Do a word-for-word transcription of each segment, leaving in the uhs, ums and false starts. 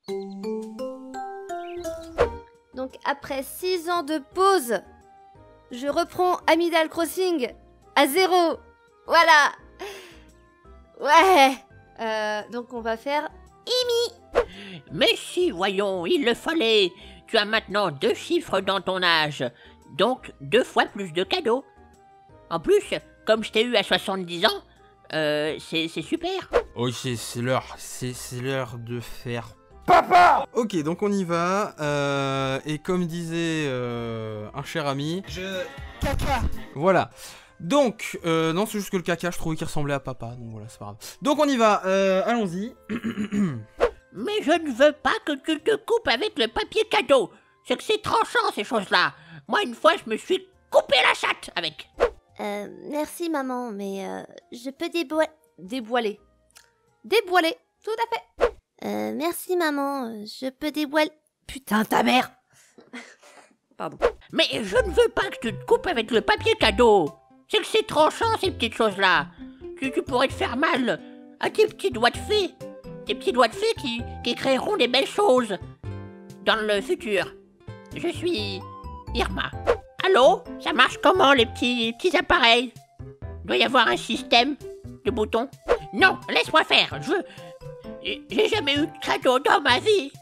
Donc après six ans de pause, je reprends Animal Crossing à zéro. Voilà. Ouais. Euh, donc on va faire Imi. Mais si, voyons, il le fallait. Tu as maintenant deux chiffres dans ton âge, donc deux fois plus de cadeaux. En plus, comme je t'ai eu à soixante-dix ans, euh, c'est super. Ok, c'est l'heure, c'est l'heure de faire papa. Ok, donc on y va, euh, et comme disait euh, un cher ami, je... caca. Voilà. Donc, euh, non, c'est juste que le caca, je trouvais qu'il ressemblait à papa, donc voilà, c'est pas grave. Donc on y va, euh, allons-y. Mais je ne veux pas que tu te coupes avec le papier cadeau. C'est que c'est tranchant, ces choses-là. Moi, une fois, je me suis coupé la chatte avec. Euh, merci maman, mais euh, je peux déboiler... Déboiler. Déboiler, tout à fait. Euh, merci maman, je peux déboiler... Putain, ta mère. Pardon. Mais je ne veux pas que tu te coupes avec le papier cadeau. C'est que c'est tranchant, ces petites choses-là. Tu, tu pourrais te faire mal à tes petits doigts de fée. Tes petits doigts de fée qui, qui créeront des belles choses dans le futur. Je suis Irma. Allô? Ça marche comment, les petits, petits appareils? Il doit y avoir un système de boutons? Non, laisse-moi faire, je veux... J'ai jamais eu de cadeau dans ma vie.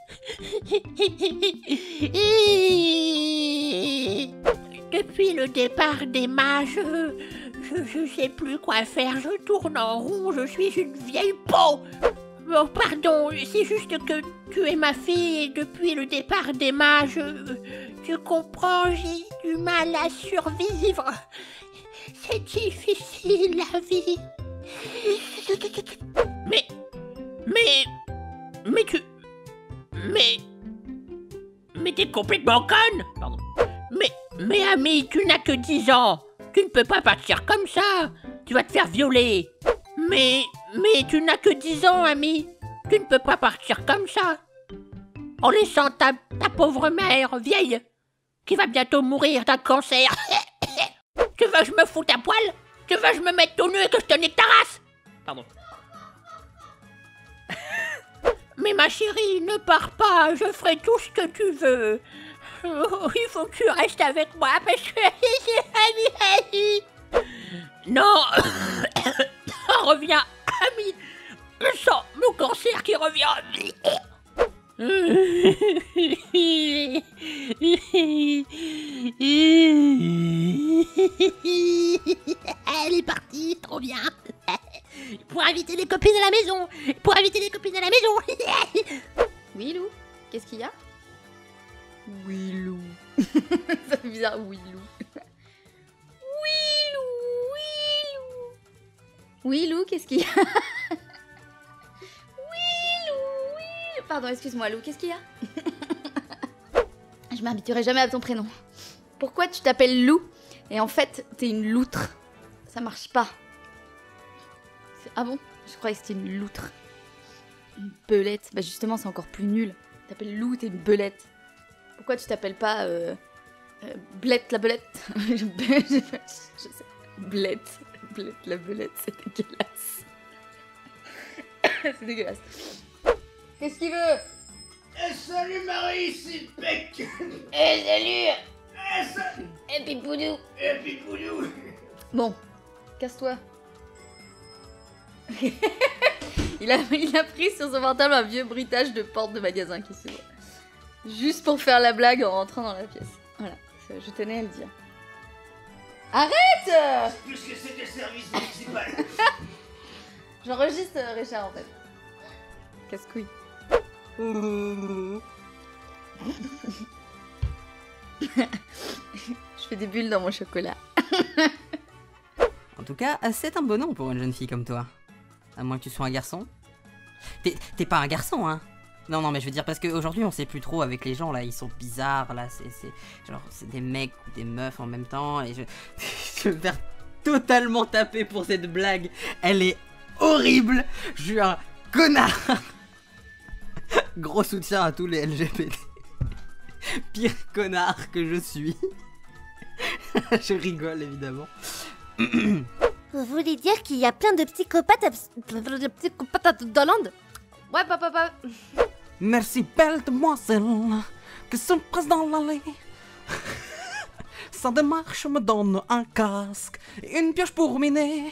Depuis le départ d'Emma, je, je... Je sais plus quoi faire, je tourne en rond, je suis une vieille peau. Oh, pardon, c'est juste que tu es ma fille et depuis le départ d'Emma, je... Tu comprends, j'ai du mal à survivre. C'est difficile, la vie. Mais... Mais... Mais tu... Mais... Mais t'es complètement conne. Pardon. Mais... Mais ami, tu n'as que dix ans. Tu ne peux pas partir comme ça. Tu vas te faire violer. Mais... Mais tu n'as que dix ans, ami. Tu ne peux pas partir comme ça. En laissant ta, ta pauvre mère vieille, qui va bientôt mourir d'un cancer. Tu veux que je me foute à poil? Tu veux que je me mette tout nu et que je te nique ta race? Pardon. Mais ma chérie, ne pars pas, je ferai tout ce que tu veux. Oh, il faut que tu restes avec moi parce que... Non. Reviens, ami. Je sens mon cancer qui revient. Elle est partie, trop bien. Pour inviter les copines à la maison. Pour inviter les copines à la maison. Oui, Lou, qu'est-ce qu'il y a? Oui, Lou. Ça fait bizarre, oui, Lou. Oui, Lou, oui, Lou. Oui, Lou, qu'est-ce qu'il y a? Oui, Lou, oui. Pardon, excuse-moi, Lou, qu'est-ce qu'il y a? Je m'habituerai jamais à ton prénom. Pourquoi tu t'appelles Lou et en fait, t'es une loutre? Ça marche pas. Ah bon? Je croyais que c'était une loutre. Une belette. Bah justement, c'est encore plus nul. Tu t'appelles Lou, t'es une belette. Pourquoi tu t'appelles pas euh, euh, Blette la belette? je, je, je sais. Blette. Blette la belette, c'est dégueulasse. C'est dégueulasse. Qu'est-ce qu'il veut? Eh, salut Marie, c'est Peck. Eh salut. Eh, salut. Eh Pipoudou. Eh, Pipoudou. Bon, casse-toi. il, a, il a pris sur son portable un vieux bruitage de porte de magasin qui s'ouvre. Juste pour faire la blague en rentrant dans la pièce. Voilà, je tenais à le dire. Arrête! Puisque c'était service municipal. J'enregistre Richard en fait. Casse-couille. Je fais des bulles dans mon chocolat. En tout cas, c'est un bon nom pour une jeune fille comme toi. À moins que tu sois un garçon. T'es pas un garçon, hein? Non, non, mais je veux dire, parce qu'aujourd'hui, on sait plus trop avec les gens, là, ils sont bizarres, là, c'est... Genre, c'est des mecs ou des meufs en même temps, et je... je vais me faire totalement taper pour cette blague. Elle est horrible. Je suis un connard. Gros soutien à tous les L G B T. Pire connard que je suis. Je rigole, évidemment. Vous voulez dire qu'il y a plein de psychopathes, de psychopathes dans l'Inde? Ouais, papa, papa. Merci belle demoiselle, que surprise dans l'allée. Sa démarche me donne un casque et une pioche pour miner.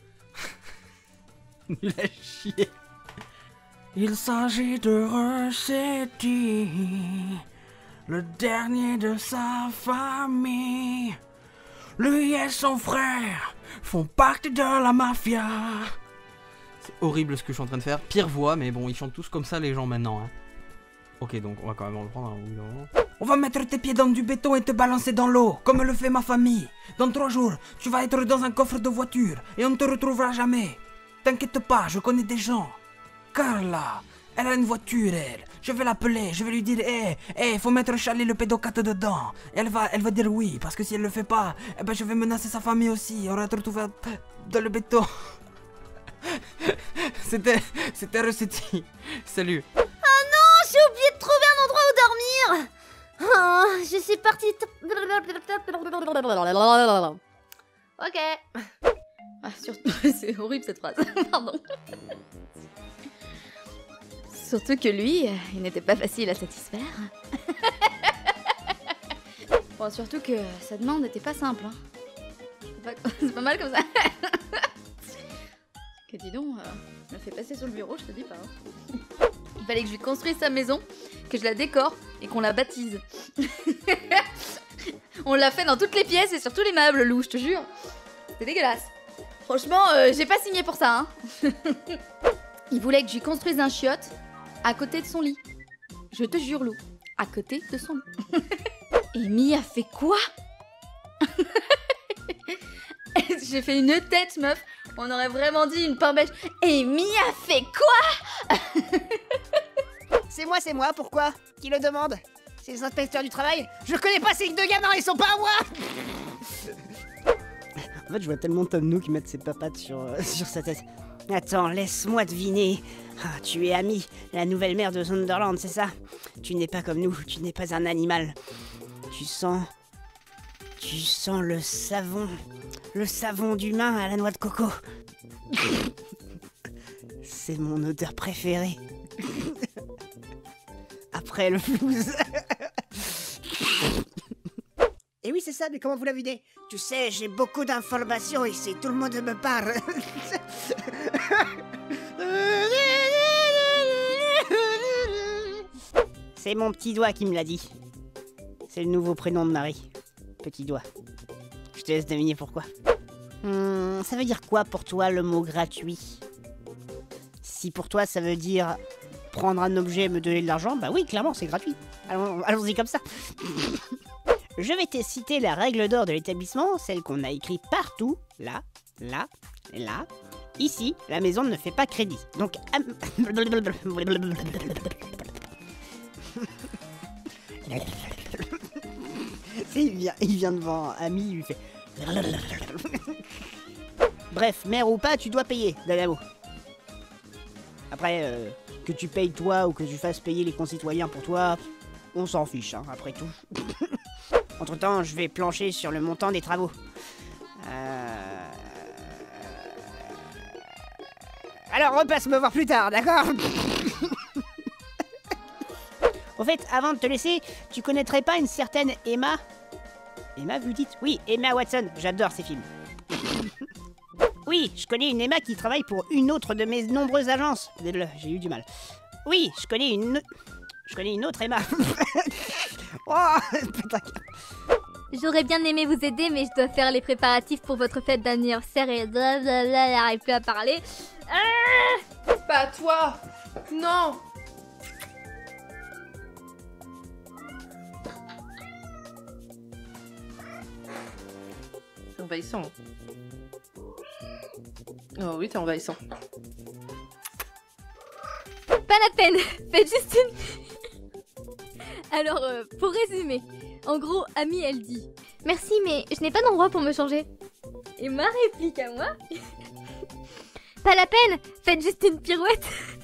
Nul à chier. Il s'agit de Rossetti, le dernier de sa famille. Lui et son frère font partie de la mafia. C'est horrible ce que je suis en train de faire. Pire voix, mais bon, ils chantent tous comme ça les gens maintenant. Hein. Ok, donc on va quand même en prendre un ou On va mettre tes pieds dans du béton et te balancer dans l'eau, comme le fait ma famille. Dans trois jours, tu vas être dans un coffre de voiture et on ne te retrouvera jamais. T'inquiète pas, je connais des gens. Carla, elle a une voiture, elle. Je vais l'appeler, je vais lui dire, hé, hey, hé, faut mettre Charlie le pédocate dedans. Et elle va, elle va dire oui, parce que si elle le fait pas, eh ben je vais menacer sa famille aussi. On va te retrouver dans le béton. C'était, c'était Rossetti. Salut. Oh non, j'ai oublié de trouver un endroit où dormir. Oh, je suis partie. Ok. Ah, surtout, c'est horrible cette phrase. Pardon. Surtout que lui, il n'était pas facile à satisfaire. Bon, surtout que sa demande n'était pas simple. Hein. C'est pas, c'est pas mal comme ça. Que dis donc, euh, me fait passer sur le bureau, je te dis pas. Hein. Il fallait que je lui construise sa maison, que je la décore et qu'on la baptise. On l'a fait dans toutes les pièces et sur tous les meubles, Lou, je te jure. C'était dégueulasse. Franchement, euh, j'ai pas signé pour ça. Hein. Il voulait que je lui construise un chiotte à côté de son lit. Je te jure, Lou, à côté de son lit. Et Mi a fait quoi? J'ai fait une tête, meuf. On aurait vraiment dit une pain beige. Et Mi a fait quoi? C'est moi, c'est moi, pourquoi? Qui le demande? C'est les inspecteurs du travail? Je connais pas ces deux gamins, ils sont pas à moi. En fait, je vois tellement Tom Nook mettre ses papates sur, euh, sur sa tête. Attends, laisse-moi deviner. Ah, tu es Amy, la nouvelle mère de Zonderland, c'est ça? Tu n'es pas comme nous, tu n'es pas un animal. Tu sens... Tu sens le savon. Le savon d'humain à la noix de coco. C'est mon odeur préférée. Après le flouze. Et oui, c'est ça, mais comment vous l'avez dit? Tu sais, j'ai beaucoup d'informations ici, tout le monde me parle. C'est mon petit doigt qui me l'a dit. C'est le nouveau prénom de Marie. Petit doigt. Je te laisse deviner pourquoi. Hum, ça veut dire quoi pour toi le mot gratuit? Si pour toi ça veut dire prendre un objet et me donner de l'argent, bah oui, clairement, c'est gratuit. Allons, allons-y comme ça. Je vais te citer la règle d'or de l'établissement, celle qu'on a écrite partout, là, là, là. Ici, la maison ne fait pas crédit. Donc... il, vient, il vient devant Ami, il lui fait... Bref, mère ou pas, tu dois payer, Dagamo. Après, euh, que tu payes toi ou que tu fasses payer les concitoyens pour toi, on s'en fiche, hein, après tout. Entre temps, je vais plancher sur le montant des travaux. Euh... Alors, repasse me voir plus tard, d'accord? Au fait, avant de te laisser, tu connaîtrais pas une certaine Emma? Emma, vous dites? Oui, Emma Watson, j'adore ces films. Oui, je connais une Emma qui travaille pour une autre de mes nombreuses agences. J'ai eu du mal. Oui, je connais une... Je connais une autre Emma. Oh, putain. J'aurais bien aimé vous aider, mais je dois faire les préparatifs pour votre fête d'anniversaire et blablabla, elle n'arrive plus à parler. Ah, Pas toi. Non. C'est envahissant. Oh oui, t'es envahissant. pas la peine, faites juste une... Alors, euh, pour résumer, en gros, Amy, elle dit « Merci, mais je n'ai pas d'endroit pour me changer. » Et ma réplique à moi « Pas la peine, faites juste une pirouette. »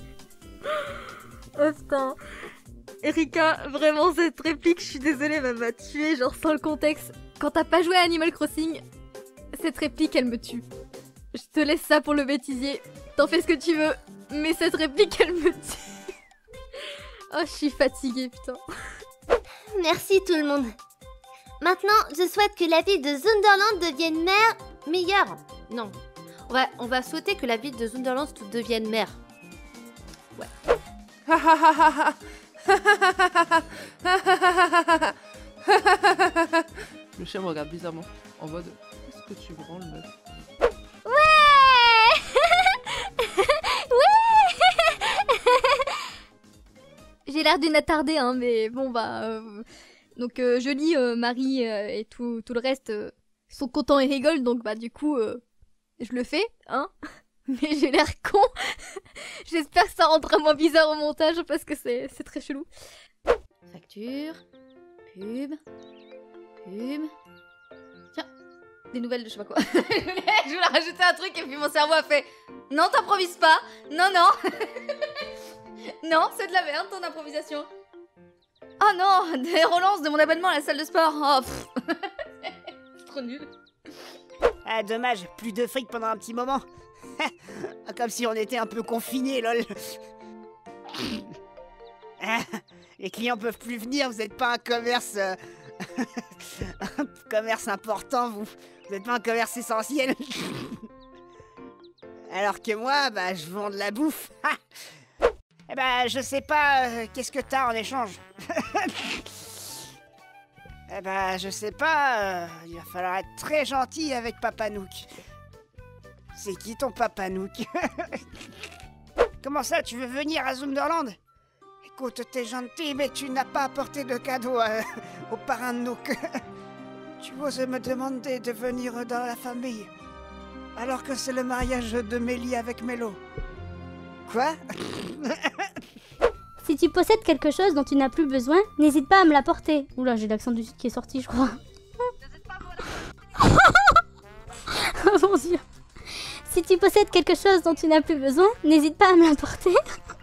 Oh putain. Erika, vraiment cette réplique, je suis désolée, elle m'a tuée, genre sans le contexte. Quand t'as pas joué à Animal Crossing, cette réplique, elle me tue. Je te laisse ça pour le bêtisier, t'en fais ce que tu veux, mais cette réplique, elle me tue. Oh, je suis fatiguée, putain. Merci tout le monde. Maintenant, je souhaite que la ville de Zunderland devienne mère meilleure. Non. On va, on va souhaiter que la ville de Zunderland devienne mère. Ouais. Le chien me regarde bizarrement, en mode qu'est-ce que tu branles, meuf? Ouais. Ouais. J'ai l'air d'une attardée, hein, mais bon, bah... Euh... Donc, euh, je lis, euh, Marie euh, et tout, tout le reste euh, sont contents et rigolent, donc bah du coup, euh, je le fais, hein. Mais j'ai l'air con. J'espère que ça rendra moins bizarre au montage, parce que c'est très chelou. Facture, pub, pub... Tiens, des nouvelles de je sais pas quoi. Je voulais rajouter un truc et puis mon cerveau a fait... Non, t'improvises pas. Non, non. Non, c'est de la merde ton improvisation. Oh non, des relances de mon abonnement à la salle de sport. Oh, c'est trop nul. Ah, dommage, plus de fric pendant un petit moment. Comme si on était un peu confinés, lol. Ah, les clients peuvent plus venir, vous n'êtes pas un commerce... Euh... un commerce important, vous. Vous n'êtes pas un commerce essentiel. Alors que moi, bah, je vends de la bouffe. Eh bah, je sais pas, euh, qu'est-ce que t'as en échange? Eh bah, je sais pas, euh, il va falloir être très gentil avec Papa Nook. C'est qui ton Papa Nook? Comment ça, tu veux venir à Zunderland? Écoute, t'es gentil, mais tu n'as pas apporté de cadeau euh, au parrain de Nook. Tu oses me demander de venir dans la famille, alors que c'est le mariage de Mélie avec Mélo. Quoi? Si tu possèdes quelque chose dont tu n'as plus besoin, n'hésite pas à me l'apporter. Oula, j'ai l'accent du sud qui est sorti, je crois. Oh mon dieu. Si tu possèdes quelque chose dont tu n'as plus besoin, n'hésite pas à me l'apporter.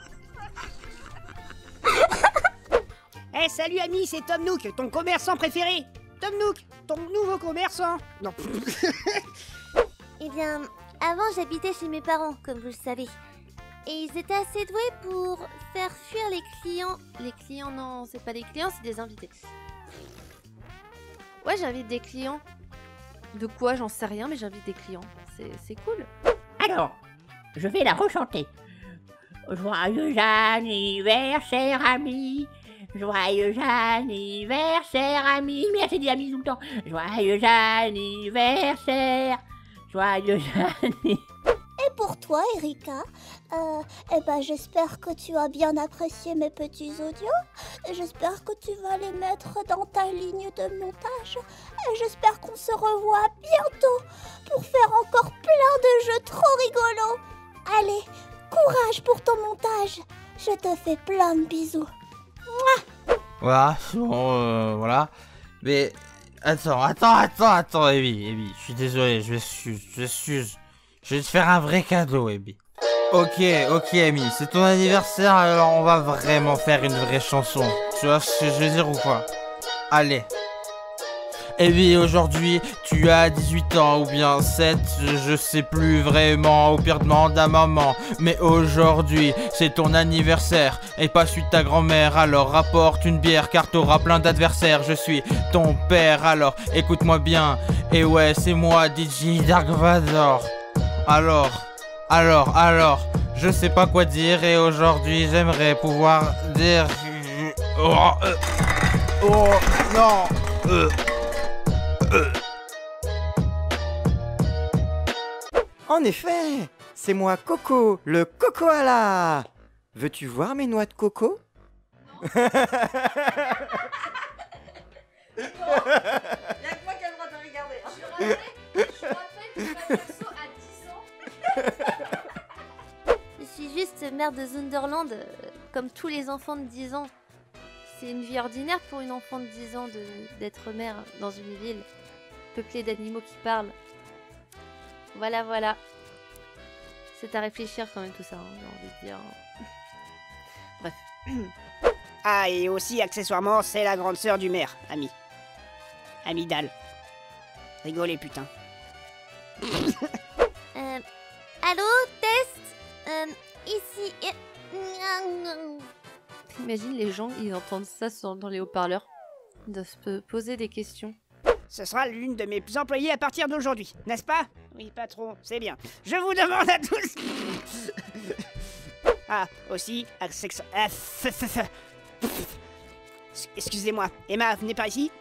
Eh, hey, salut ami, c'est Tom Nook, ton commerçant préféré. Tom Nook, ton nouveau commerçant. Non. Eh bien, avant j'habitais chez mes parents, comme vous le savez. Et ils étaient assez doués pour faire fuir les clients. Les clients, non, c'est pas des clients, c'est des invités. Ouais, j'invite des clients. De quoi, j'en sais rien, mais j'invite des clients. C'est cool. Alors, je vais la rechanter. Joyeux anniversaire, ami. Joyeux anniversaire, ami. Mais j'ai dit ami tout le temps. Joyeux anniversaire. Joyeux anniversaire. Et pour toi, Erika, euh, eh ben, j'espère que tu as bien apprécié mes petits audios. J'espère que tu vas les mettre dans ta ligne de montage. Et j'espère qu'on se revoit bientôt pour faire encore plein de jeux trop rigolos. Allez, courage pour ton montage. Je te fais plein de bisous. Mouah. Voilà, bon, euh, voilà. Mais attends, attends, attends, attends, Abby, Abby, je suis désolé, je m'excuse, je m'excuse. Je vais te faire un vrai cadeau, Abby. Ok, ok, Amy, c'est ton anniversaire, alors on va vraiment faire une vraie chanson. Tu vois ce que je veux dire ou quoi? Allez. Abby, aujourd'hui, tu as dix-huit ans ou bien sept, je sais plus vraiment, au pire demande à maman. Mais aujourd'hui, c'est ton anniversaire et pas celui de ta grand-mère, alors rapporte une bière car t'auras plein d'adversaires. Je suis ton père, alors écoute-moi bien. Et ouais, c'est moi, D J Dark Vador. Alors, alors, alors, je sais pas quoi dire et aujourd'hui j'aimerais pouvoir dire... Oh, euh, oh non euh, euh. En effet, c'est moi Coco, le Cocoala. Veux-tu voir mes noix de coco? Y'a que moi qui a le droit de regarder. Je rappelle, je rappelle que la perso a dix ans. Je suis juste mère de Zunderland, euh, comme tous les enfants de dix ans. C'est une vie ordinaire pour une enfant de dix ans d'être mère dans une ville peuplée d'animaux qui parlent. Voilà, voilà. C'est à réfléchir quand même tout ça, hein, j'ai envie de dire. Bref. Ah, et aussi, accessoirement, c'est la grande sœur du maire, Ami. Amidal. Rigolez, putain. euh, allô, test euh, Ici... Imagine les gens, ils entendent ça sur- dans les haut-parleurs. Ils doivent se poser des questions. Ce sera l'une de mes employées à partir d'aujourd'hui, n'est-ce pas? Oui, patron, c'est bien. Je vous demande à tous... Ah, aussi, accex... ah, f- f- f- Excusez-moi, Emma, venez par ici.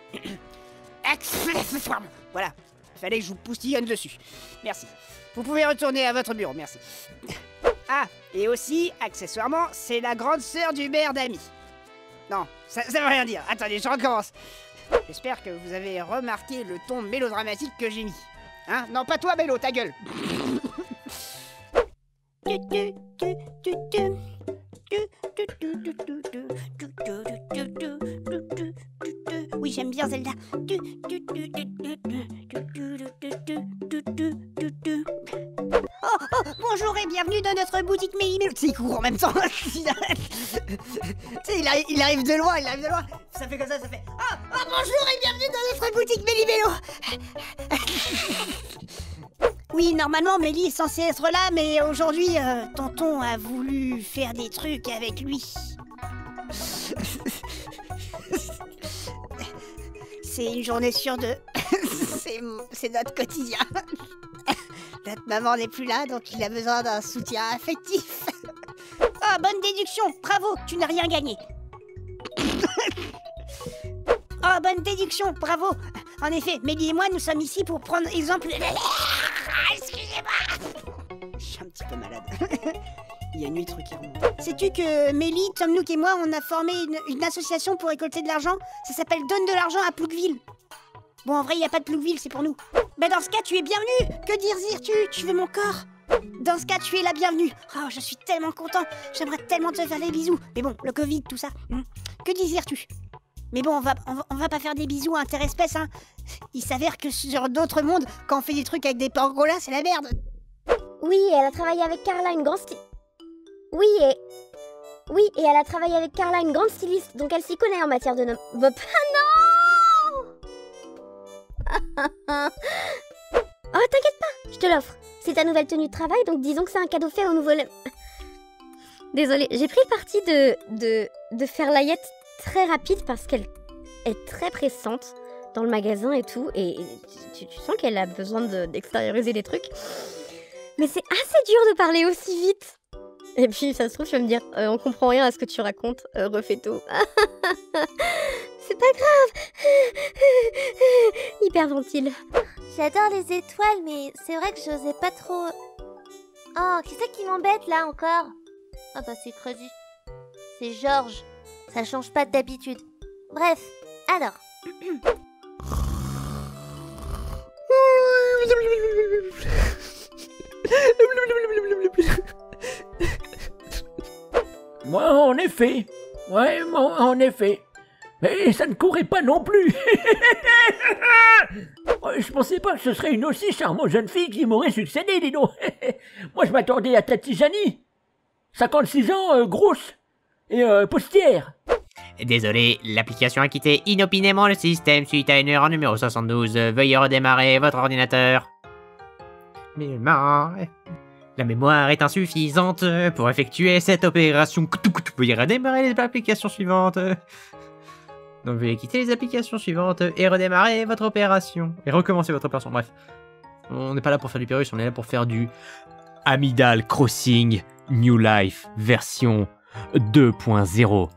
Voilà, il fallait que je vous poustillonne dessus. Merci. Vous pouvez retourner à votre bureau, merci. Ah, et aussi, accessoirement, c'est la grande sœur du maire d'Amy. Non, ça, ça veut rien dire. Attendez, je recommence. J'espère que vous avez remarqué le ton mélodramatique que j'ai mis. Hein? Non, pas toi, Mélo, ta gueule. Oui, j'aime bien Zelda. Oh, oh, bonjour et bienvenue dans notre boutique Méli-Mélo. Tu sais, il court en même temps. Tu sais, il arrive, il arrive de loin, il arrive de loin. Ça fait comme ça, ça fait... Oh, oh bonjour et bienvenue dans notre boutique Méli-Mélo. Oui, normalement, Méli est censé être là, mais aujourd'hui, euh, tonton a voulu faire des trucs avec lui. C'est une journée sur deux. C'est c'est notre quotidien. Notre maman n'est plus là, donc il a besoin d'un soutien affectif. Ah, oh, bonne déduction, bravo, tu n'as rien gagné. Oh, bonne déduction, bravo. En effet, Mélie et moi, nous sommes ici pour prendre exemple... Excusez-moi. Je suis un petit peu malade. Il y a une nuit truc qui remonte. Sais-tu que Mélie, Tom Nook et moi, on a formé une, une association pour récolter de l'argent? Ça s'appelle Donne de l'argent à Plouqueville. Bon, en vrai, il n'y a pas de Plouqueville, c'est pour nous. Mais dans ce cas, tu es bienvenue. Que désires-tu? Tu veux mon corps? Dans ce cas, tu es la bienvenue. Oh, je suis tellement content. J'aimerais tellement te faire des bisous. Mais bon, le Covid, tout ça. Hmm. Que désires-tu? Mais bon, on va, on va, on va pas faire des bisous interespèces, hein. Il s'avère que sur d'autres mondes, quand on fait des trucs avec des pangolas, c'est la merde. Oui, et elle a travaillé avec Carla, une grande styliste. Oui, et... Oui, et elle a travaillé avec Carla, une grande styliste, donc elle s'y connaît en matière de nom... Bob. Ah non. Oh, t'inquiète pas, je te l'offre. C'est ta nouvelle tenue de travail, donc disons que c'est un cadeau fait au nouveau... Désolée, j'ai pris le parti de, de, de faire l'Ayette très rapide parce qu'elle est très pressante dans le magasin et tout, et tu, tu sens qu'elle a besoin de- d'extérioriser des trucs. Mais c'est assez dur de parler aussi vite. Et puis, ça se trouve, tu vas me dire, euh, on comprend rien à ce que tu racontes, euh, refais tout. C'est pas grave. Hyperventile. J'adore les étoiles, mais c'est vrai que j'osais pas trop... Oh, qui c'est qui m'embête là encore? Ah bah c'est Crazy. C'est Georges. Ça change pas d'habitude. Bref, alors... Moi, en effet. Ouais, moi, en effet. Mais ça ne courait pas non plus. Ouais, je pensais pas que ce serait une aussi charmante jeune fille qui m'aurait succédé, dis donc. Moi, je m'attendais à Tati Jani. cinquante-six ans, euh, grosse. Et euh, postière. Désolé, l'application a quitté inopinément le système suite à une erreur numéro soixante-douze. Veuillez redémarrer votre ordinateur. Mais ma- La mémoire est insuffisante pour effectuer cette opération. Veuillez redémarrer l'application suivante. Donc veuillez quitter les applications suivantes et redémarrer votre opération. Et recommencer votre opération, bref. On n'est pas là pour faire du Pérus, on est là pour faire du Amidal Crossing New Life version deux point zéro.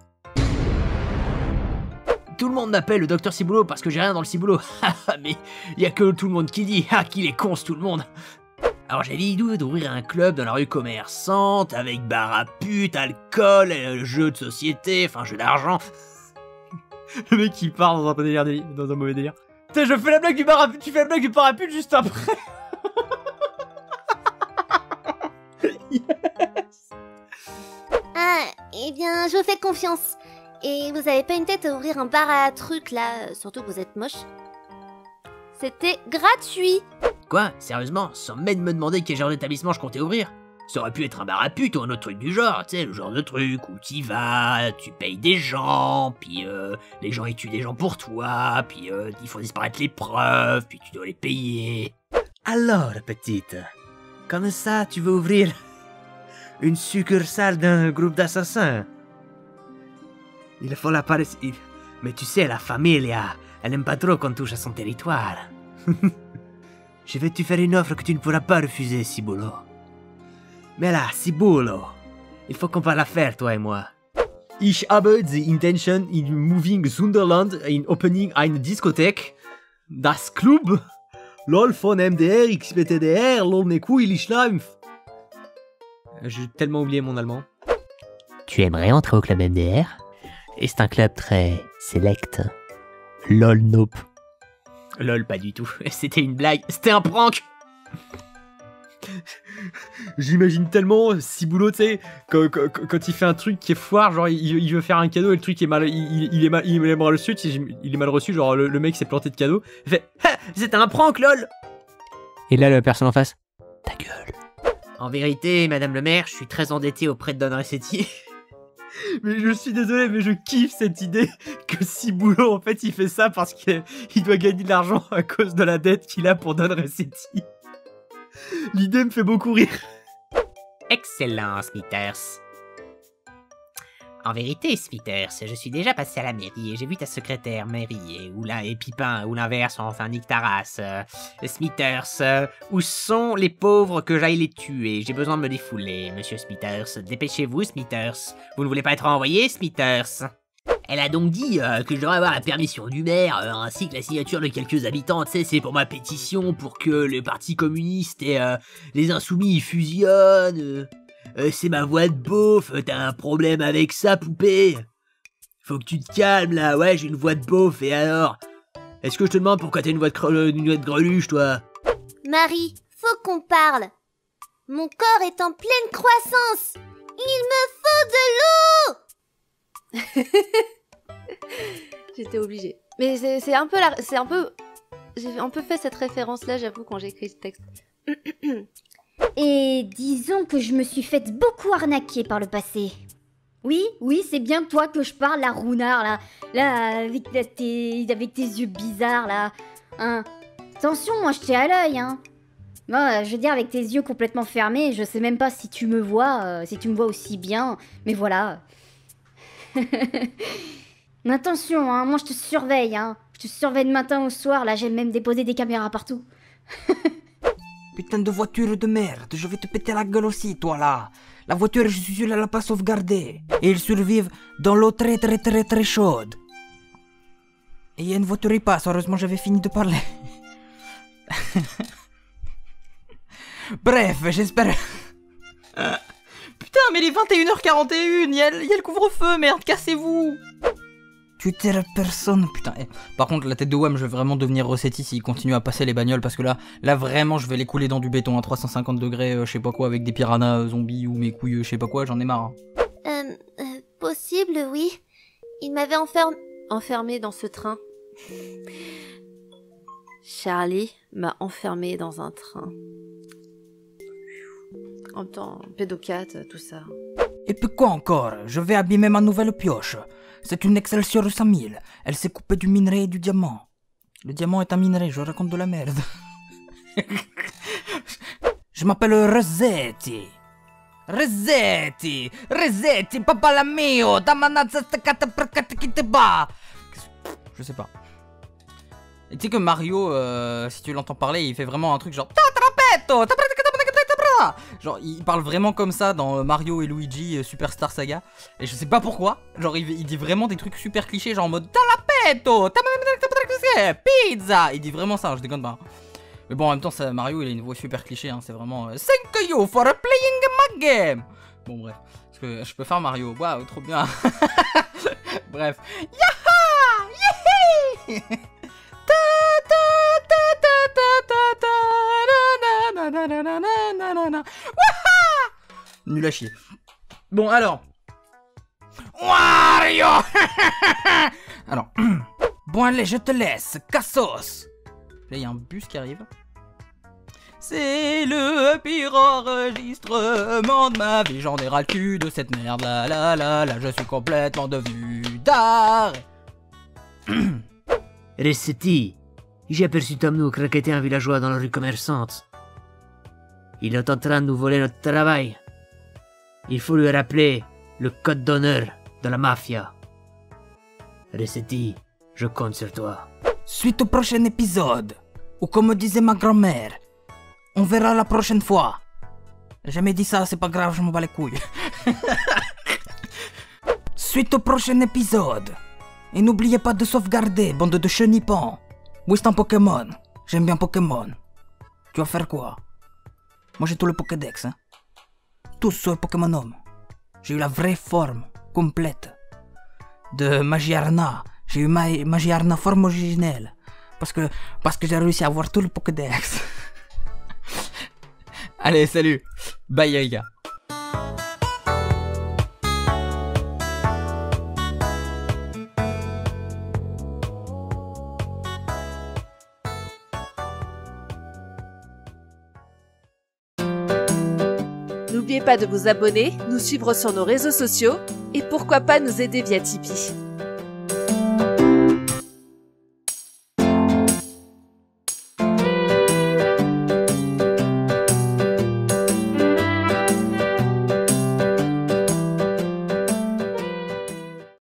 Tout le monde m'appelle le docteur Ciboulot parce que j'ai rien dans le ciboulot. Mais y a que tout le monde qui dit ah qu'il est con tout le monde. Alors j'ai l'idée d'ouvrir un club dans la rue commerçante avec bar à pute, alcool, euh, jeu de société, enfin jeu d'argent. Le mec qui part dans un délire, dans un mauvais délire. Putain, je fais la blague du bar à pute, tu fais la blague du bar à pute juste après. Yes. Ah, eh bien, je vous fais confiance. Et vous avez pas une tête à ouvrir un bar à trucs là, surtout que vous êtes moche. C'était gratuit. Quoi? Sérieusement? Sans même me demander quel genre d'établissement je comptais ouvrir? Ça aurait pu être un bar à pute ou un autre truc du genre, tu sais, le genre de truc où t'y vas, tu payes des gens, puis euh, les gens ils tuent des gens pour toi, puis euh, ils font disparaître les preuves, puis tu dois les payer. Alors, petite, comme ça tu veux ouvrir une succursale d'un groupe d'assassins? Il faut la paraître... il- Mais tu sais, la familia, elle n'aime pas trop qu'on touche à son territoire. Je vais te faire une offre que tu ne pourras pas refuser, Cibulo. Mais là, Cibulo, il faut qu'on parle affaires, toi et moi. Ich habe the intention in moving Sunderland in opening eine Discothek. Das Club. Lol von M D R, X B T D R, lol mes couilles, ich schleimf. J'ai tellement oublié mon allemand. Tu aimerais entrer au club M D R? Et c'est un club très select. Lol, nope. Lol, pas du tout. C'était une blague. C'était un prank. J'imagine tellement Cibulo, tu sais, quand, quand, quand il fait un truc qui est foire, genre il, il veut faire un cadeau et le truc est mal, il, il est mal, il est mal reçu, il est mal reçu, genre le, le mec s'est planté de cadeau. Il fait ah, c'était un prank, lol. Et là, la personne en face, ta gueule. En vérité, madame le maire, je suis très endetté auprès de Don Resetti. Mais je suis désolé, mais je kiffe cette idée que Cibulo, en fait, il fait ça parce qu'il doit gagner de l'argent à cause de la dette qu'il a pour Don Resetti. L'idée me fait beaucoup rire. Excellent, Smithers. En vérité, Smithers, je suis déjà passé à la mairie et j'ai vu ta secrétaire Mary et, ou l'un et Pipin, ou l'inverse, enfin nique ta race. Euh, Smithers, euh, où sont les pauvres que j'aille les tuer? J'ai besoin de me défouler, monsieur Smithers. Dépêchez-vous, Smithers. Vous ne voulez pas être envoyé, Smithers? Elle a donc dit euh, que je devrais avoir la permission du maire, euh, ainsi que la signature de quelques habitants, tu sais, c'est pour ma pétition, pour que le parti communiste et euh, les insoumis fusionnent. Euh, euh, c'est ma voix de beauf, t'as un problème avec ça, poupée? Faut que tu te calmes, là, ouais, j'ai une voix de beauf, et alors? Est-ce que je te demande pourquoi t'as une voix de, cre- une voix de greluche, toi? Marie, faut qu'on parle. Mon corps est en pleine croissance. Il me faut de l'eau. J'étais obligée. Mais c'est c'est un peu la, c'est un peu, j'ai un peu fait cette référence là, j'avoue, quand j'ai écrit ce texte. Et disons que je me suis faite beaucoup arnaquer par le passé. Oui, oui, c'est bien de toi que je parle, la rounard, là. Là, avec, la- tes, avec tes yeux bizarres, là. Hein. Attention, moi, je t'ai à l'œil, hein. Moi, je veux dire, avec tes yeux complètement fermés, je sais même pas si tu me vois, euh, si tu me vois aussi bien. Mais voilà. Mais attention, hein, moi, je te surveille, hein. Je te surveille de matin au soir, là, j'aime même déposer des caméras partout. Putain de voiture de merde, je vais te péter la gueule aussi, toi là. La voiture, je suis sûr, elle l'a pas sauvegardée. Et ils survivent dans l'eau très très très très chaude. Et il y a une voiture qui passe, heureusement j'avais fini de parler. Bref, j'espère... Putain, mais il est vingt et une heures quarante et un, il y a, il y a le couvre-feu, merde, cassez-vous. Twitter personne, putain. Eh, par contre, la tête de Wham, je vais vraiment devenir Rossetti s'il continue à passer les bagnoles, parce que là, là vraiment, je vais les couler dans du béton à trois cent cinquante degrés, euh, je sais pas quoi, avec des piranhas euh, zombies ou mes couilles, euh, je sais pas quoi, j'en ai marre. Hein. Euh, euh, possible, oui. Il m'avait enfermé... Enfermé dans ce train. Charlie m'a enfermé dans un train. En même temps, pédocate, tout ça. Et puis quoi encore? Je vais abîmer ma nouvelle pioche. C'est une Excelsior cinq mille. Elle s'est coupée du minerai et du diamant. Le diamant est un minerai, je raconte de la merde. Je m'appelle Rossetti. Rossetti, Rossetti, papa la mio, damanazza staccata percata qui te bat. Je sais pas. Et tu sais que Mario, euh, si tu l'entends parler, il fait vraiment un truc genre Tatrapetto, genre il parle vraiment comme ça dans Mario et Luigi euh, Superstar Saga. Et je sais pas pourquoi. Genre il, il dit vraiment des trucs super clichés, genre en mode Talapetto, pizza. Il dit vraiment ça, je déconne pas. Mais bon, en même temps, ça, Mario il a une voix super cliché, hein, c'est vraiment euh, thank you for playing my game. Bon, bref, parce que je peux faire Mario, waouh, trop bien. Bref, yaha, yéhi. Ta ta ta ta ta ta ta na na na na na na na na. Waha. Nul à chier. Bon, alors. Wario. Alors. Bon, allez, je te laisse, Cassos. Là, il y a un bus qui arrive. C'est le pire enregistrement de ma vie. J'en ai ras le cul de cette merde. Là, là, là, là, je suis complètement devenu d'art. Rossetti, j'ai aperçu Tom Nook raqueter un villageois dans la rue commerçante. Il est en train de nous voler notre travail. Il faut lui rappeler le code d'honneur de la mafia. Resetti, je compte sur toi. Suite au prochain épisode, ou comme disait ma grand-mère, on verra la prochaine fois. J'ai jamais dit ça, c'est pas grave, je m'en bats les couilles. Suite au prochain épisode. Et n'oubliez pas de sauvegarder, bande de chenipans. Oui, c'est un Pokémon. J'aime bien Pokémon. Tu vas faire quoi? Moi j'ai tout le Pokédex, hein. Tous sur Pokémon Homme. J'ai eu la vraie forme, complète. De Magiarna. J'ai eu ma Magiarna forme originelle. Parce que, parce que j'ai réussi à avoir tout le Pokédex. Allez, salut. Bye les gars. N'oubliez pas de vous abonner, nous suivre sur nos réseaux sociaux et pourquoi pas nous aider via Tipeee.